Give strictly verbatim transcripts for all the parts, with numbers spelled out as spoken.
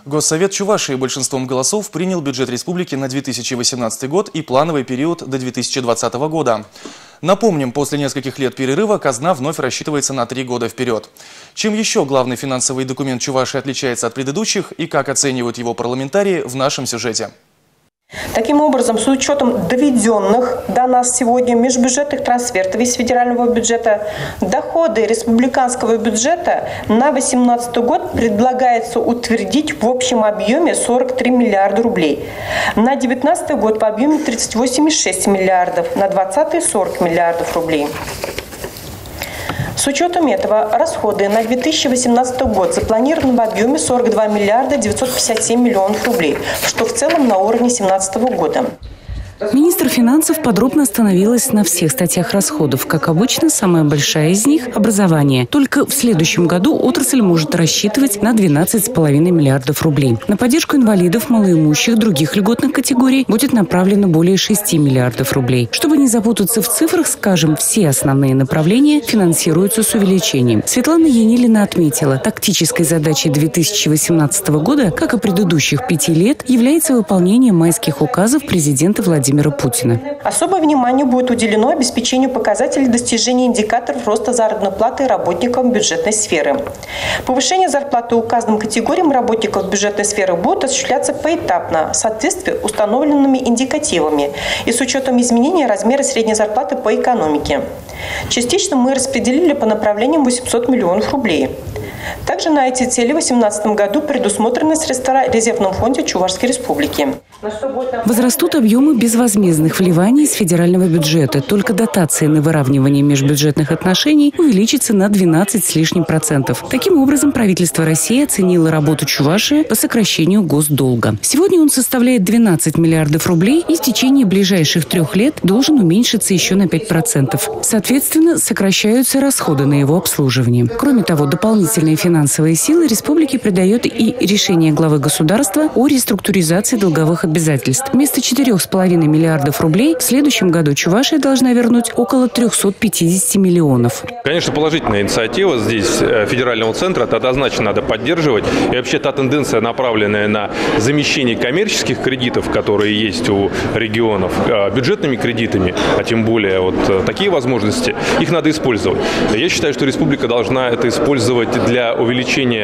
Госсовет Чувашии большинством голосов принял бюджет республики на две тысячи восемнадцатый год и плановый период до две тысячи двадцатого года. Напомним, после нескольких лет перерыва казна вновь рассчитывается на три года вперед. Чем еще главный финансовый документ Чувашии отличается от предыдущих и как оценивают его парламентарии, в нашем сюжете. Таким образом, с учетом доведенных до нас сегодня межбюджетных трансфертов из федерального бюджета, доходы республиканского бюджета на две тысячи восемнадцатый год предлагается утвердить в общем объеме сорок три миллиарда рублей. На две тысячи девятнадцатый год в объеме тридцать восемь и шесть миллиардов, на две тысячи двадцатый сорок миллиардов рублей. С учетом этого расходы на две тысячи восемнадцатый год запланированы в объеме сорок два миллиарда девятьсот пятьдесят семь миллионов рублей, что в целом на уровне две тысячи семнадцатого года. Министр финансов подробно остановилась на всех статьях расходов. Как обычно, самая большая из них – образование. Только в следующем году отрасль может рассчитывать на двенадцать с половиной миллиардов рублей. На поддержку инвалидов, малоимущих, других льготных категорий будет направлено более шести миллиардов рублей. Чтобы не запутаться в цифрах, скажем, все основные направления финансируются с увеличением. Светлана Янилина отметила, тактической задачей две тысячи восемнадцатого года, как и предыдущих пяти лет, является выполнение майских указов президента Владимира Путина. Особое внимание будет уделено обеспечению показателей достижения индикаторов роста заработной платы работникам бюджетной сферы. Повышение зарплаты указанным категориям работников бюджетной сферы будет осуществляться поэтапно в соответствии с установленными индикативами и с учетом изменения размера средней зарплаты по экономике. Частично мы распределили по направлениям восемьсот миллионов рублей. Также на эти цели в две тысячи восемнадцатом году предусмотрены средства в резервном фонде Чувашской республики. Возрастут объемы безвозмездных вливаний из федерального бюджета. Только дотации на выравнивание межбюджетных отношений увеличится на двенадцать с лишним процентов. Таким образом, правительство России оценило работу Чувашии по сокращению госдолга. Сегодня он составляет двенадцать миллиардов рублей и в течение ближайших трех лет должен уменьшиться еще на пять процентов. Соответственно, сокращаются расходы на его обслуживание. Кроме того, дополнительные финансовые силы республике придает и решение главы государства о реструктуризации долговых обязательств. Вместо четырёх с половиной миллиардов рублей в следующем году Чувашия должна вернуть около трёхсот пятидесяти миллионов. Конечно, положительная инициатива здесь федерального центра, это однозначно надо поддерживать. И вообще та тенденция, направленная на замещение коммерческих кредитов, которые есть у регионов, бюджетными кредитами, а тем более вот такие возможности, их надо использовать. Я считаю, что республика должна это использовать для увеличения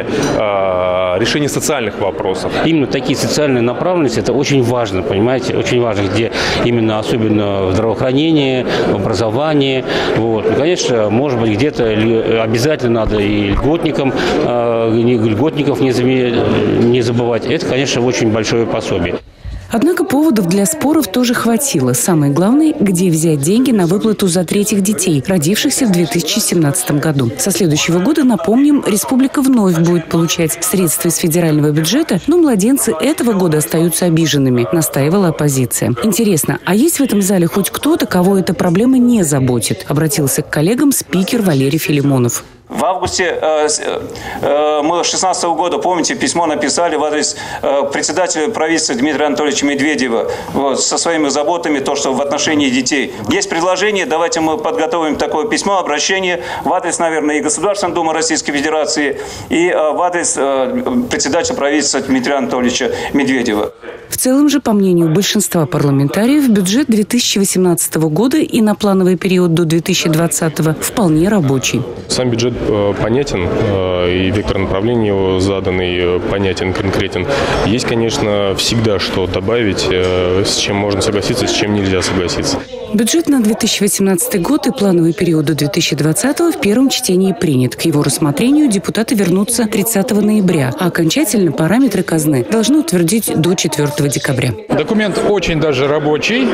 э, решения социальных вопросов. Именно такие социальные направленности, это очень важно, понимаете, очень важно, где именно особенно в здравоохранении, в образовании. Вот. И, конечно, может быть, где-то обязательно надо и льготникам, э, льготников не, не забывать. Это, конечно, очень большое пособие. Однако поводов для споров тоже хватило. Самое главное, где взять деньги на выплату за третьих детей, родившихся в две тысячи семнадцатом году. Со следующего года, напомним, республика вновь будет получать средства из федерального бюджета, но младенцы этого года остаются обиженными, настаивала оппозиция. Интересно, а есть в этом зале хоть кто-то, кого эта проблема не заботит? Обратился к коллегам спикер Валерий Филимонов. В августе э, э, мы шестнадцатого года, помните, письмо написали в адрес э, председателя правительства Дмитрия Анатольевича Медведева вот, со своими заботами, то, что в отношении детей. Есть предложение, давайте мы подготовим такое письмо, обращение в адрес, наверное, и Государственной Думы Российской Федерации, и э, в адрес э, председателя правительства Дмитрия Анатольевича Медведева. В целом же, по мнению большинства парламентариев, бюджет две тысячи восемнадцатого года и на плановый период до две тысячи двадцатого вполне рабочий. Сам бюджет понятен, и вектор направления его заданный понятен, конкретен. Есть, конечно, всегда что добавить, с чем можно согласиться, с чем нельзя согласиться. Бюджет на две тысячи восемнадцатый год и плановый период до две тысячи двадцатого в первом чтении принят. К его рассмотрению депутаты вернутся тридцатого ноября, а окончательно параметры казны должны утвердить до четвёртого декабря. Документ очень даже рабочий,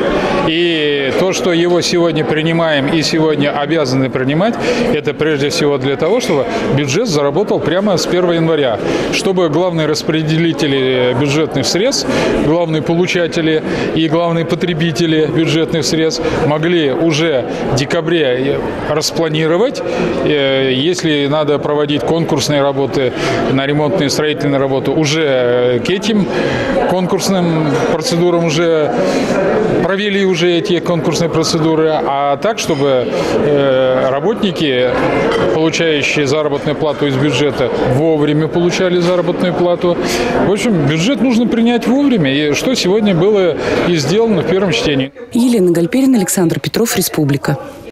и то, что его сегодня принимаем и сегодня обязаны принимать, это прежде всего для того, чтобы бюджет заработал прямо с первого января, чтобы главные распределители бюджетных средств, главные получатели и главные потребители бюджетных средств могли уже в декабре распланировать. Если надо проводить конкурсные работы на ремонтные и строительные работы, уже к этим конкурсным процедурам уже провели уже эти конкурсные процедуры, а так, чтобы работники, получающие заработную плату из бюджета, вовремя получали заработную плату. В общем, бюджет нужно принять вовремя, и что сегодня было и сделано в первом чтении. Елена Гальперина, Александр Петров, Республика.